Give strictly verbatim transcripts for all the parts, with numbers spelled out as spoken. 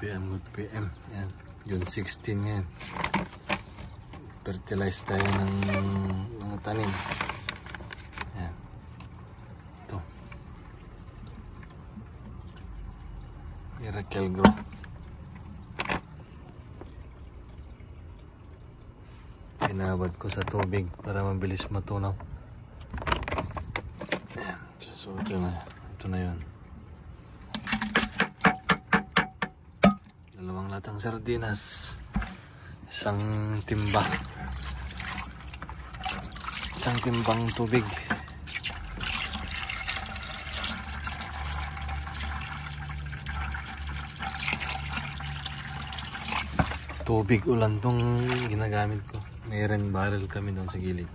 P M, good P M. Yan. June sixteen yan. Fertilize tayo ng mga tanim. Yan. Ito. Miracle Grow. Pinabad ko sa tubig para mabilis matunaw. Yan. So, ito na. Ito na yun. Dalawang latang sardinas. Isang timba. Isang timbang tubig. Tubig ulan tong ginagamit ko. May rain barrel kami doon sa gilid.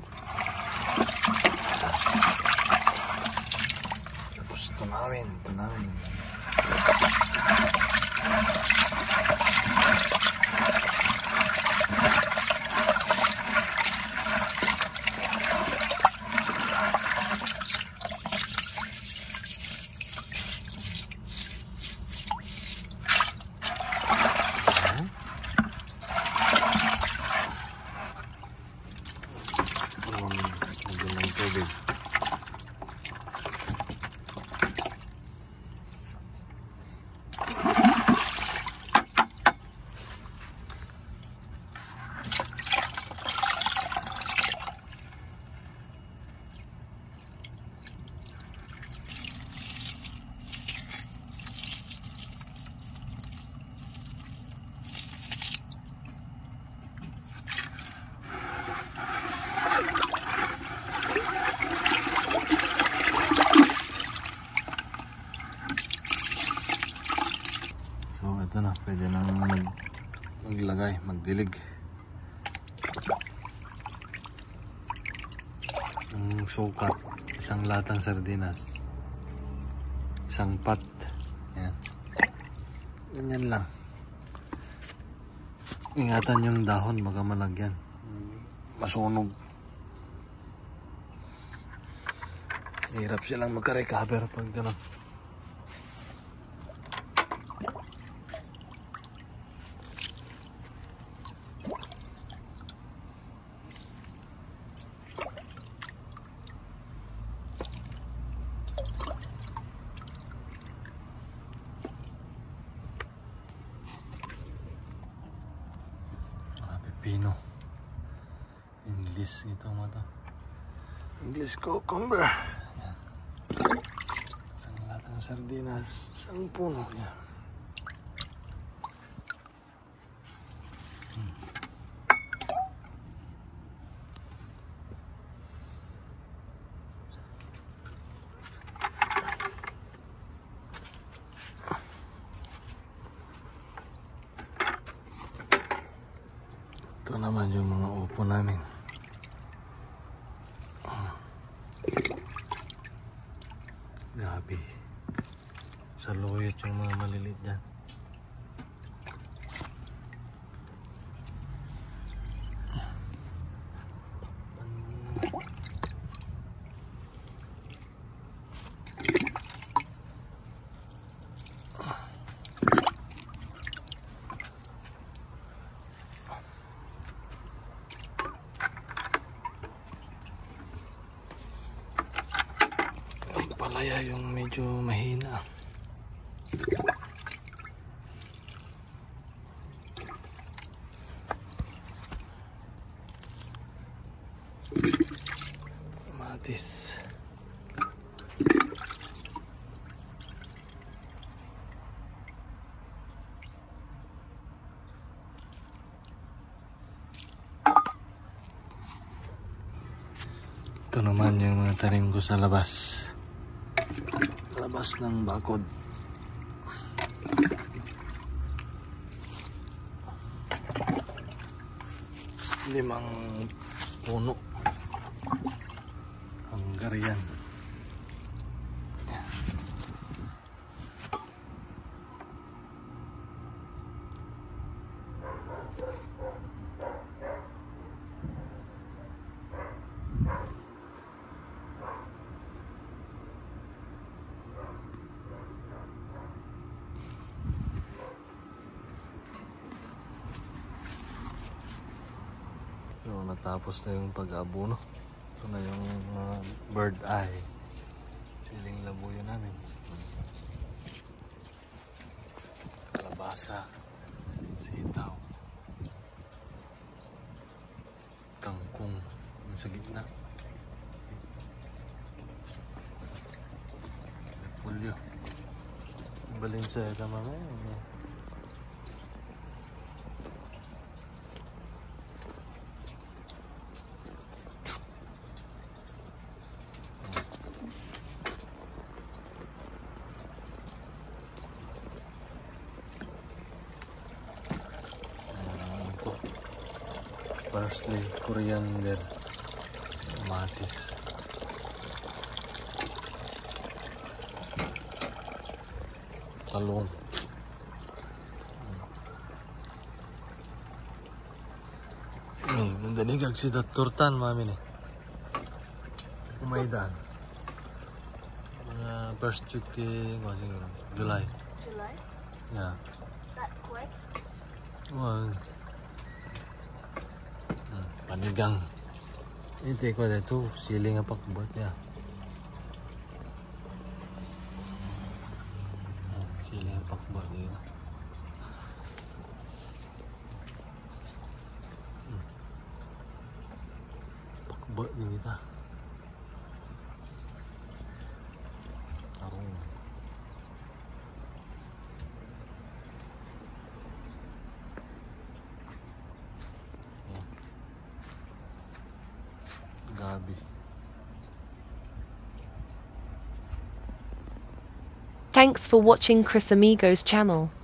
Tapos tunawin, tunawin. Ito na, pwede nang mag, maglagay, magdilig. Ang suka, isang latang sardinas, isang pat. Yan. Ganyan lang. Ingatan yung dahon, baka malagyan. Masunog. Hirap silang magka-recover pag gano'n. Pino. English ito mo to. English cucumber. Yan. Isang latang sardinas. Isang puno. Yan. Hmm. Ito naman yung mga upo namin. Gabi. Saluyot yung mga maliliit dyan. Palaya yung medyo mahina. Kamatis. Ito naman yung mga tanim ko sa labas. Labas ng bakod. Limang puno. Hungarian. natapos na yung pag-abono. Ito na yung uh, bird eye. Siling labuyo namin. Kalabasa, sitaw, kangkong yung sa gitna, repulyo, balinseta mamaya. Parsley, coriander, kamatis. Talong. Ay, nandanigag si Daturtan, mami ni. Umaydan. Mga first week di, July. July? Yeah. That quick? Well, panigang. Ito ko dito, siling nga pakbat ya. Siling nga pakbat ya. Pakbat ni kita. Tarong. Gabi. Thanks for watching Chris Amigo's channel.